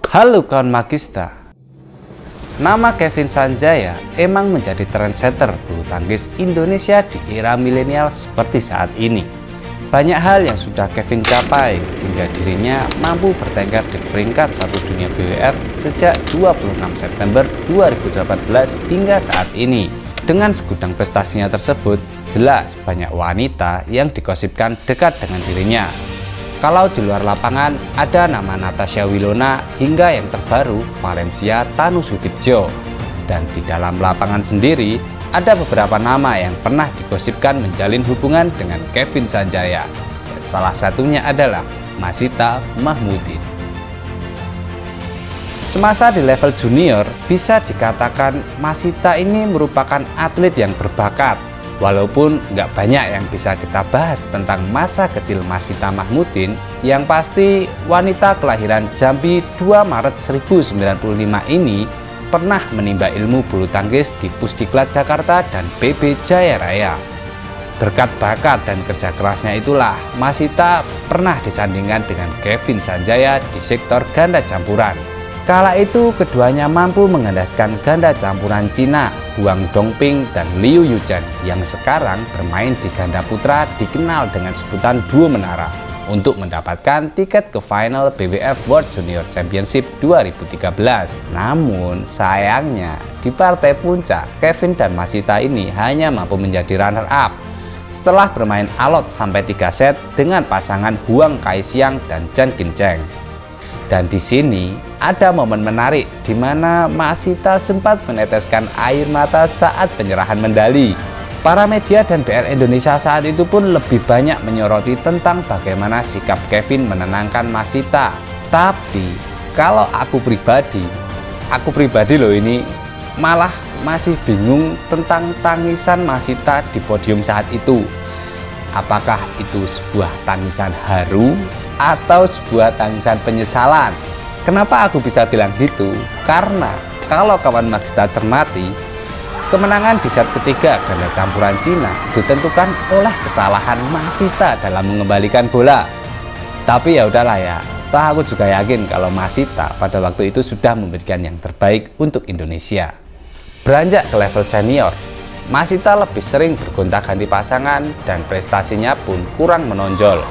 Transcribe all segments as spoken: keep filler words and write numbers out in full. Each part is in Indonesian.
Halo kawan Magista. Nama Kevin Sanjaya emang menjadi trendsetter bulu tangkis Indonesia di era milenial seperti saat ini. Banyak hal yang sudah Kevin capai hingga dirinya mampu bertengger di peringkat satu dunia B W R sejak dua puluh enam September dua ribu delapan belas hingga saat ini. Dengan segudang prestasinya tersebut, jelas banyak wanita yang digosipkan dekat dengan dirinya. Kalau di luar lapangan ada nama Natasha Wilona hingga yang terbaru Valencia Tanusutibjo. Dan di dalam lapangan sendiri ada beberapa nama yang pernah digosipkan menjalin hubungan dengan Kevin Sanjaya. Dan salah satunya adalah Masita Mahmudin. Semasa di level junior bisa dikatakan Masita ini merupakan atlet yang berbakat. Walaupun nggak banyak yang bisa kita bahas tentang masa kecil Masita Mahmudin, yang pasti wanita kelahiran Jambi dua Maret seribu sembilan puluh lima ini pernah menimba ilmu bulu tangkis di Pusdiklat Jakarta dan P B Jaya Raya. Berkat bakat dan kerja kerasnya itulah Masita pernah disandingkan dengan Kevin Sanjaya di sektor ganda campuran. Kala itu keduanya mampu mengandaskan ganda campuran Cina, Huang Dongping dan Liu Yuchen yang sekarang bermain di ganda putra dikenal dengan sebutan Duo Menara untuk mendapatkan tiket ke final B W F World Junior Championship dua ribu tiga belas. Namun sayangnya di partai puncak Kevin dan Masita ini hanya mampu menjadi runner up setelah bermain alot sampai tiga set dengan pasangan Huang Kaisiang dan Chen Qincheng. Dan di sini ada momen menarik di mana Masita sempat meneteskan air mata saat penyerahan medali. Para media dan B R Indonesia saat itu pun lebih banyak menyoroti tentang bagaimana sikap Kevin menenangkan Masita. Tapi kalau aku pribadi, aku pribadi loh ini malah masih bingung tentang tangisan Masita di podium saat itu. Apakah itu sebuah tangisan haru atau sebuah tangisan penyesalan? Kenapa aku bisa bilang gitu? Karena kalau kawan Magista cermati, kemenangan di set ketiga ganda campuran Cina ditentukan oleh kesalahan Masita dalam mengembalikan bola. Tapi ya udahlah ya, toh aku juga yakin kalau Masita pada waktu itu sudah memberikan yang terbaik untuk Indonesia. Beranjak ke level senior, Masita lebih sering bergonta-ganti pasangan dan prestasinya pun kurang menonjol.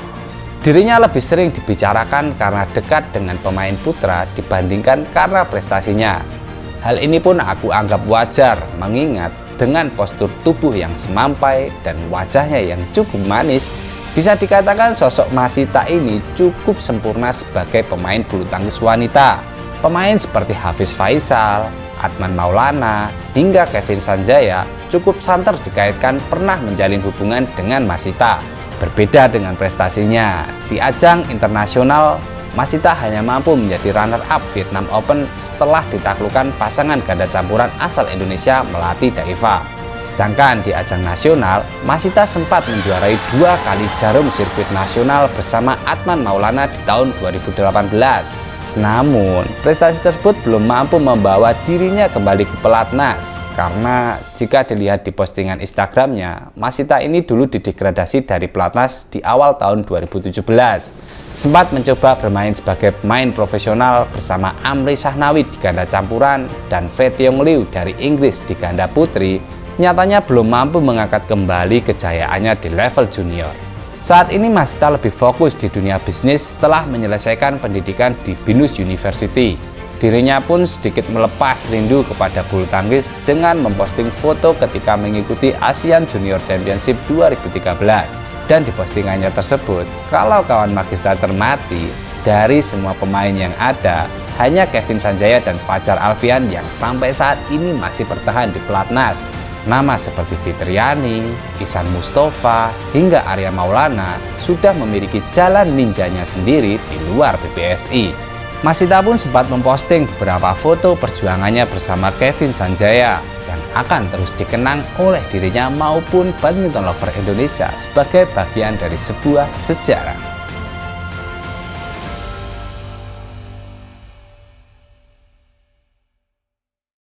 Dirinya lebih sering dibicarakan karena dekat dengan pemain putra dibandingkan karena prestasinya. Hal ini pun aku anggap wajar mengingat dengan postur tubuh yang semampai dan wajahnya yang cukup manis, bisa dikatakan sosok Masita ini cukup sempurna sebagai pemain bulu tangkis wanita. Pemain seperti Hafiz Faisal, Adnan Maulana, hingga Kevin Sanjaya cukup santer dikaitkan pernah menjalin hubungan dengan Masita. Berbeda dengan prestasinya, di ajang internasional, Masita hanya mampu menjadi runner-up Vietnam Open setelah ditaklukkan pasangan ganda campuran asal Indonesia Melati Daeva. Sedangkan di ajang nasional, Masita sempat menjuarai dua kali jarum sirkuit nasional bersama Adnan Maulana di tahun dua ribu delapan belas. Namun, prestasi tersebut belum mampu membawa dirinya kembali ke pelatnas. Karena jika dilihat di postingan Instagramnya, Masita ini dulu didegradasi dari pelatnas di awal tahun dua ribu tujuh belas. Sempat mencoba bermain sebagai pemain profesional bersama Amri Shahnawi di ganda campuran dan Fetiong Liu dari Inggris di ganda putri, nyatanya belum mampu mengangkat kembali kejayaannya di level junior. Saat ini Masita lebih fokus di dunia bisnis setelah menyelesaikan pendidikan di Binus University. Dirinya pun sedikit melepas rindu kepada bulu tangkis dengan memposting foto ketika mengikuti ASEAN Junior Championship dua ribu tiga belas. Dan di postingannya tersebut, kalau kawan Magista cermati, dari semua pemain yang ada, hanya Kevin Sanjaya dan Fajar Alfian yang sampai saat ini masih bertahan di pelatnas. Nama seperti Fitriani, Ihsan Mustafa, hingga Arya Maulana sudah memiliki jalan ninjanya sendiri di luar P B S I. Masita pun sempat memposting beberapa foto perjuangannya bersama Kevin Sanjaya yang akan terus dikenang oleh dirinya maupun badminton lover Indonesia sebagai bagian dari sebuah sejarah.